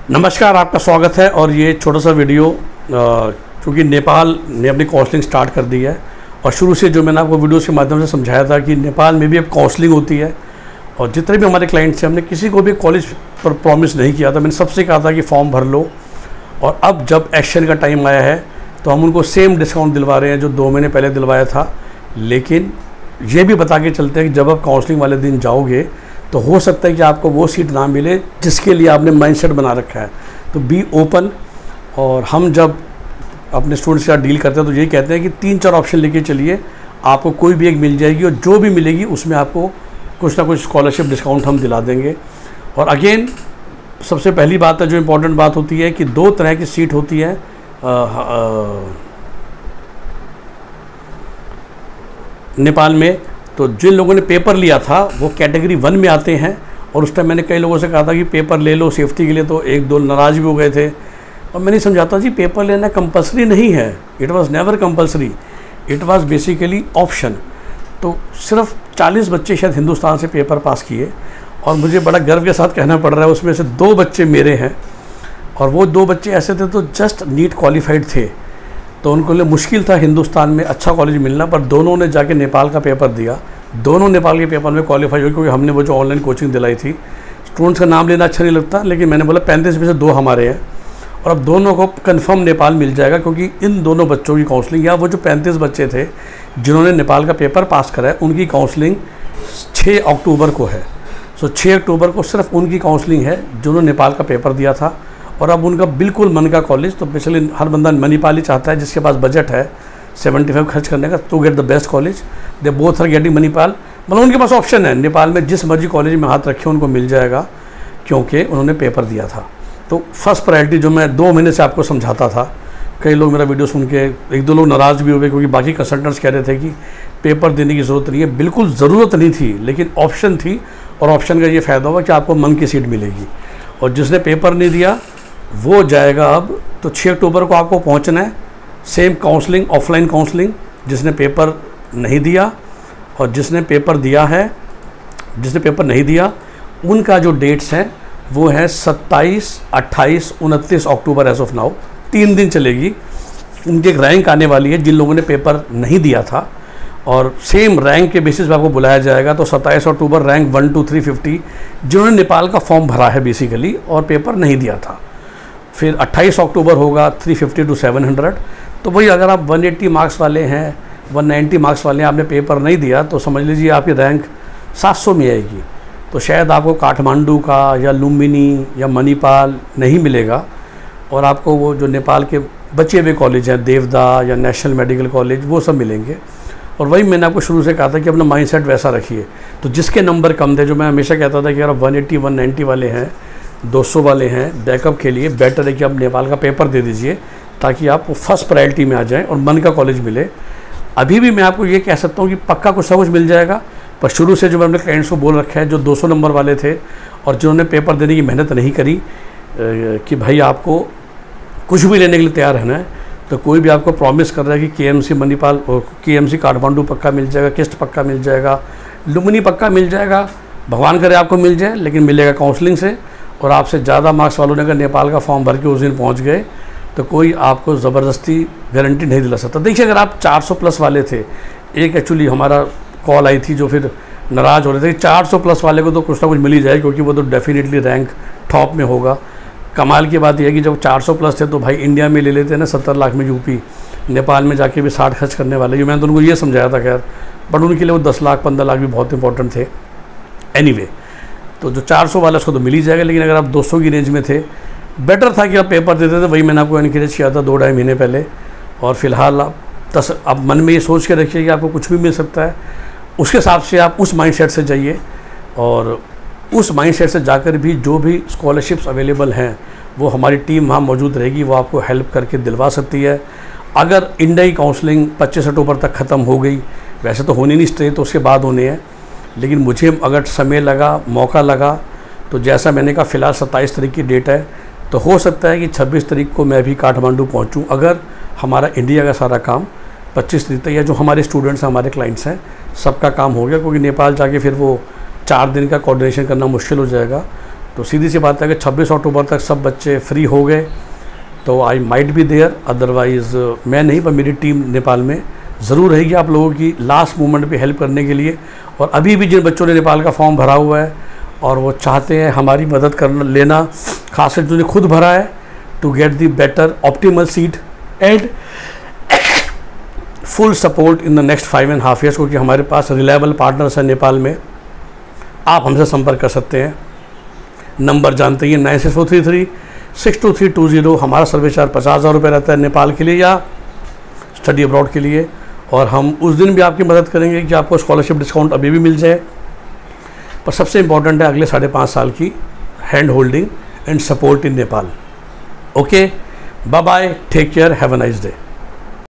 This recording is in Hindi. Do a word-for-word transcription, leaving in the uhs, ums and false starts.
नमस्कार, आपका स्वागत है। और ये छोटा सा वीडियो क्योंकि नेपाल ने अपनी काउंसलिंग स्टार्ट कर दी है और शुरू से जो मैंने आपको वीडियोस के माध्यम से समझाया था कि नेपाल में भी अब काउंसलिंग होती है और जितने भी हमारे क्लाइंट्स हैं हमने किसी को भी कॉलेज पर प्रॉमिस नहीं किया था। मैंने सबसे कहा था कि फॉर्म भर लो और अब जब एक्शन का टाइम आया है तो हम उनको सेम डिस्काउंट दिलवा रहे हैं जो दो महीने पहले दिलवाया था। लेकिन ये भी बता के चलते हैं कि जब आप काउंसलिंग वाले दिन जाओगे तो हो सकता है कि आपको वो सीट ना मिले जिसके लिए आपने माइंडसेट बना रखा है। तो बी ओपन। और हम जब अपने स्टूडेंट्स के साथ डील करते हैं तो यही कहते हैं कि तीन चार ऑप्शन लेके चलिए, आपको कोई भी एक मिल जाएगी और जो भी मिलेगी उसमें आपको कुछ ना कुछ स्कॉलरशिप डिस्काउंट हम दिला देंगे। और अगेन सबसे पहली बात है जो इम्पोर्टेंट बात होती है कि दो तरह की सीट होती है आ, आ, नेपाल में। तो जिन लोगों ने पेपर लिया था वो कैटेगरी वन में आते हैं और उस टाइम मैंने कई लोगों से कहा था कि पेपर ले लो सेफ्टी के लिए, तो एक दो नाराज़ भी हो गए थे। और मैंने समझाता जी पेपर लेना कंपलसरी नहीं है, it was never compulsory, it was basically option. तो सिर्फ चालीस बच्चे शायद हिंदुस्तान से पेपर पास किए और मुझे बड़ा गर्व के साथ कहना पड़ रहा है उसमें से दो बच्चे मेरे हैं और वो दो बच्चे ऐसे थे तो जस्ट नीट क्वालिफाइड थे। तो उनको लिए मुश्किल था हिंदुस्तान में अच्छा कॉलेज मिलना, पर दोनों ने जाके नेपाल का पेपर दिया, दोनों नेपाल के पेपर में क्वालिफाई हुए क्योंकि हमने वो जो ऑनलाइन कोचिंग दिलाई थी। स्टूडेंट्स का नाम लेना अच्छा नहीं लगता लेकिन मैंने बोला पैंतीस में से दो हमारे हैं और अब दोनों को कंफर्म नेपाल मिल जाएगा क्योंकि इन दोनों बच्चों की काउंसलिंग या वो जो पैंतीस बच्चे थे जिन्होंने नेपाल का पेपर पास करा है उनकी काउंसलिंग छः अक्टूबर को है। सो छः अक्टूबर को सिर्फ उनकी काउंसलिंग है जिन्होंने नेपाल का पेपर दिया था और अब उनका बिल्कुल मन का कॉलेज। तो बेसिकली हर बंदा मणिपाल ही चाहता है जिसके पास बजट है पचहत्तर खर्च करने का to get the best college. They both are getting Manipal, मतलब उनके पास ऑप्शन है नेपाल में जिस मर्जी कॉलेज में हाथ रखे उनको मिल जाएगा क्योंकि उन्होंने पेपर दिया था। तो फर्स्ट प्रायोरिटी जो मैं दो महीने से आपको समझाता था, कई लोग मेरा वीडियो सुन के एक दो लोग नाराज़ भी हुए क्योंकि बाकी कंसल्टेंट्स कह रहे थे कि पेपर देने की ज़रूरत नहीं है। बिल्कुल ज़रूरत नहीं थी लेकिन ऑप्शन थी और ऑप्शन का ये फ़ायदा हुआ कि आपको मन की सीट मिलेगी। और जिसने पेपर नहीं दिया वो जाएगा अब। तो छः अक्टूबर को आपको पहुंचना है, सेम काउंसलिंग ऑफलाइन काउंसलिंग। जिसने पेपर नहीं दिया और जिसने पेपर दिया है, जिसने पेपर नहीं दिया उनका जो डेट्स हैं वो है सत्ताईस, अट्ठाईस, उनतीस अक्टूबर एज ऑफ नाउ, तीन दिन चलेगी। उनकी एक रैंक आने वाली है जिन लोगों ने पेपर नहीं दिया था और सेम रैंक के बेसिस पर आपको बुलाया जाएगा। तो सत्ताईस अक्टूबर rank one two three fifty जिन्होंने नेपाल का फॉर्म भरा है बेसिकली और पेपर नहीं दिया था। फिर अट्ठाईस अक्टूबर होगा तीन सौ पचास टू सात सौ। तो वही अगर आप एक सौ अस्सी मार्क्स वाले हैं, एक सौ नब्बे मार्क्स वाले हैं, आपने पेपर नहीं दिया तो समझ लीजिए आपकी रैंक सात सौ में आएगी। तो शायद आपको काठमांडू का या लुम्बिनी या मणिपाल नहीं मिलेगा और आपको वो जो नेपाल के बचे हुए कॉलेज हैं देवदा या नेशनल मेडिकल कॉलेज वो सब मिलेंगे। और वही मैंने आपको शुरू से कहा था कि अपना माइंडसेट वैसा रखिए। तो जिसके नंबर कम थे, जो मैं हमेशा कहता था कि अगर आप एक सौ अस्सी, एक सौ नब्बे वाले हैं, दो सौ वाले हैं, बैकअप के लिए बेटर है कि आप नेपाल का पेपर दे दीजिए ताकि आप फर्स्ट प्रायोरिटी में आ जाएं और मन का कॉलेज मिले। अभी भी मैं आपको ये कह सकता हूँ कि पक्का कुछ ना कुछ मिल जाएगा, पर शुरू से जो मैंने अपने क्लाइंट्स को बोल रखा है जो दो सौ नंबर वाले थे और जिन्होंने पेपर देने की मेहनत नहीं करी कि भाई आपको कुछ भी लेने के लिए तैयार रहना है, तो कोई भी आपको प्रॉमिस कर रहा है कि के एम सी मणिपाल, के एम सी काठमांडू पक्का मिल जाएगा, किस्ट पक्का मिल जाएगा, लुम्बिनी पक्का मिल जाएगा, भगवान करे आपको मिल जाए, लेकिन मिलेगा काउंसलिंग से। और आपसे ज़्यादा मार्क्स वालों ने अगर नेपाल का फॉर्म भर के उस दिन पहुँच गए तो कोई आपको ज़बरदस्ती गारंटी नहीं दिला सकता। देखिए अगर आप चार सौ प्लस वाले थे, एक एक्चुअली हमारा कॉल आई थी जो फिर नाराज़ हो रहे थे, चार सौ प्लस वाले को तो कुछ ना कुछ मिल ही जाए क्योंकि वो तो डेफिनेटली रैंक टॉप में होगा। कमाल की बात यह है कि जब चार सौ प्लस थे तो भाई इंडिया में ले लेते हैं ना सत्तर लाख में यूपी, नेपाल में जाके भी साठ खर्च करने वाले। मैंने तो उनको ये समझाया था खैर, बट उनके लिए वो दस लाख पंद्रह लाख भी बहुत इंपॉर्टेंट थे। एनीवे तो जो चार सौ वाला उसको तो मिल ही जाएगा, लेकिन अगर आप दो सौ की रेंज में थे बेटर था कि आप पेपर देते थे। वही मैंने आपको इनकरेज किया था दो ढाई महीने पहले। और फिलहाल आप तस आप मन में ये सोच के रखिए कि आपको कुछ भी मिल सकता है, उसके हिसाब से आप उस माइंडसेट से जाइए और उस माइंडसेट से जाकर भी जो भी स्कॉलरशिप्स अवेलेबल हैं वो हमारी टीम वहाँ मौजूद रहेगी, वो आपको हेल्प करके दिलवा सकती है। अगर इंडिया की काउंसलिंग पच्चीस अक्टूबर तक ख़त्म हो गई, वैसे तो होनी नहीं चाहिए तो उसके बाद होने हैं, लेकिन मुझे अगर समय लगा, मौका लगा, तो जैसा मैंने कहा फ़िलहाल सत्ताईस तारीख की डेट है, तो हो सकता है कि छब्बीस तारीख को मैं भी काठमांडू पहुंचूं अगर हमारा इंडिया का सारा काम पच्चीस तारीख तक, या जो हमारे स्टूडेंट्स हैं, हमारे क्लाइंट्स हैं, सबका काम हो गया। क्योंकि नेपाल जाके फिर वो चार दिन का कोऑर्डिनेशन करना मुश्किल हो जाएगा। तो तो सीधी सी बात है कि छब्बीस अक्टूबर तक सब बच्चे फ्री हो गए तो I might be there, otherwise मैं नहीं, पर मेरी टीम नेपाल में ज़रूर रहेगी आप लोगों की लास्ट मोमेंट पे हेल्प करने के लिए। और अभी भी जिन बच्चों ने नेपाल का फॉर्म भरा हुआ है और वो चाहते हैं हमारी मदद करना लेना, खासकर जिन्होंने खुद भरा है, to get the better optimal seat and full support in the next five and half years, क्योंकि हमारे पास रिलायबल पार्टनर्स हैं नेपाल में। आप हमसे संपर्क कर सकते हैं, नंबर जानते ही nine six four three three six two three two zero. हमारा सर्विस चार्ज पचास हज़ार रुपये रहता है नेपाल के लिए या स्टडी अब्रॉड के लिए, और हम उस दिन भी आपकी मदद करेंगे कि आपको स्कॉलरशिप डिस्काउंट अभी भी मिल जाए। पर सबसे इम्पॉर्टेंट है अगले साढ़े पाँच साल की hand holding and support in Nepal. Okay, bye bye, take care, have a nice day.